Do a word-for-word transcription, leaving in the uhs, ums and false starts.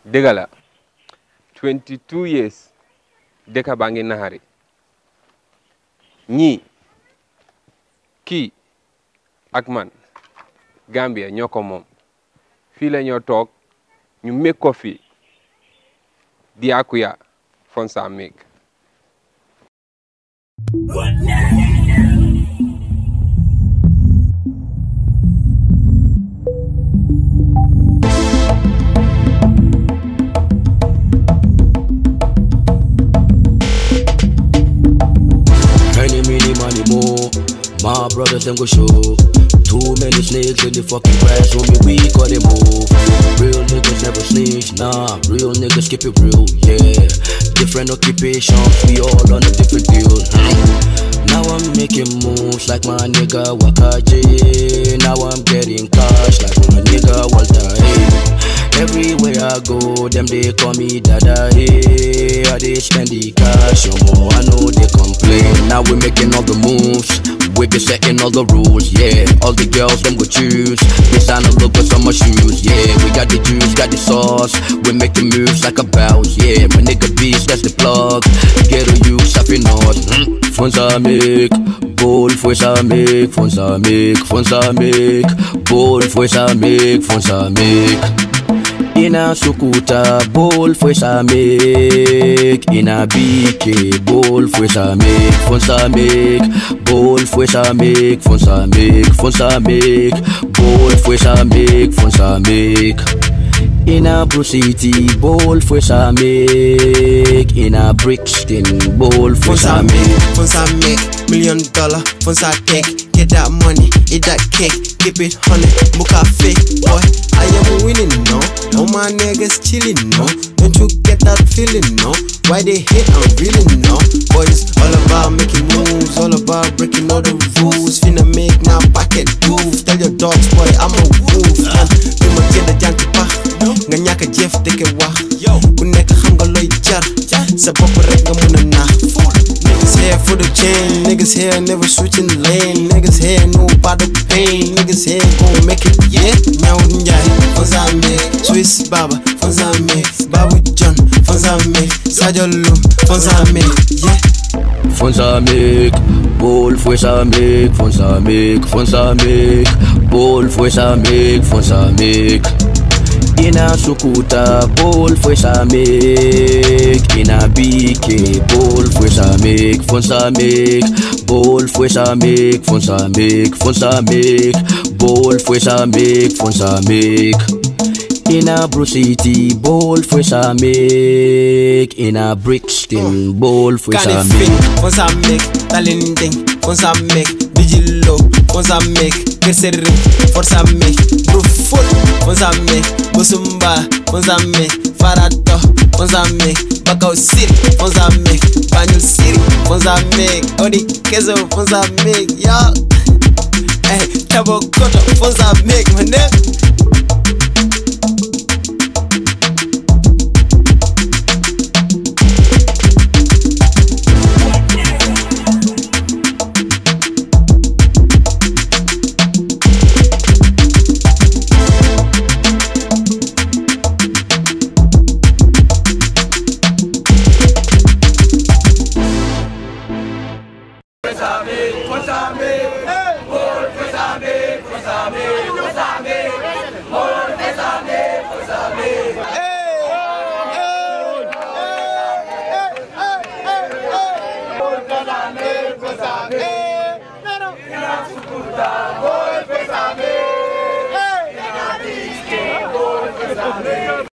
dëgg la twenty-two years dëkk baa ngi naxari ñii kii ak man Gambia ñoo ko moom fii la ñoo toog ñu make ko fii Diakuya Fonsa make My brothers them go show. Too many snakes in the fucking grass. When we weak or they move. Real niggas never snitch. Nah, real niggas keep it real. Yeah, different occupations. We all on a different deal. Now I'm making moves like my nigga Wakaji. Now I'm getting cash like my nigga Walter. Hey. Everywhere I go, them they call me Dada. Hey, I they spend the cash. You know, I know they complain. Now we making all the moves. We be setting all the rules, yeah. All the girls, them go choose. Designer logos on my shoes, yeah. We got the juice, got the sauce. We make the moves like a bounce, yeah. My nigga beast, that's the plug. Get a use, I feel not. Fonsa make, bold, Fonsa make, Fonsa make, Fonsa make, bold, Fonsa make, Fonsa make. Ina sukuta bol Fonsa make, ina bike bol Fonsa make, Fonsa make, bol Fonsa make, Fonsa make, Fonsa make, bol Fonsa make, Fonsa make. Ina Bro City bol Fonsa make, ina Brixton bol Fonsa make. Fonsa make, million dollar, Fonsa cake. Get that money, eat that cake, keep it honey, muka fake, boy. I am winning, no. All my niggas chilling, no. Don't you get that feeling, no? Why they hate, I'm really, no. Boy, it's all about making moves, all about breaking all the rules. Finna make now packet move. Tell your dogs, boy, I'm a wolf, man. You ma jenda janti pa, nga ñaka jef deke wax. Ku nekk xam nga loy jar, sa bopp rek nga mëna na. Niggas here for the chain, niggas here never switching lane. Niggas here know about the pain, niggas here gon' make it, yeah. Now Njai, Fonsa make, Swiss Baba, Fonsa make, Babu John, Fonsa make, Sadio Loum, Fonsa make, yeah. Fonsa make, bol Fonsa make, Fonsa make, Fonsa make, bol Fonsa make, Fonsa make. Ina sukuta bol Fonsa make, ina bike bol Fonsa make, Fonsa make, bol Fonsa make, Fonsa make, Fonsa make, bol Fonsa make, Fonsa make. Ina Bro City bol Fonsa make, ina Brixton bol Fonsa make. Fonsa make, talending, Fonsa make, Vigilo, Fonsa make, Kerserin, Fonsa make, Brufut, Fonsa make, Busumba, Fonsa make, Farato, Fonsa make, Bakau City, Fonsa make, Banjul City, Fonsa make, Odi Kezo, Fonsa make, yo. Hey, Tabo Koto, Fonsa make, my nigga. Hey!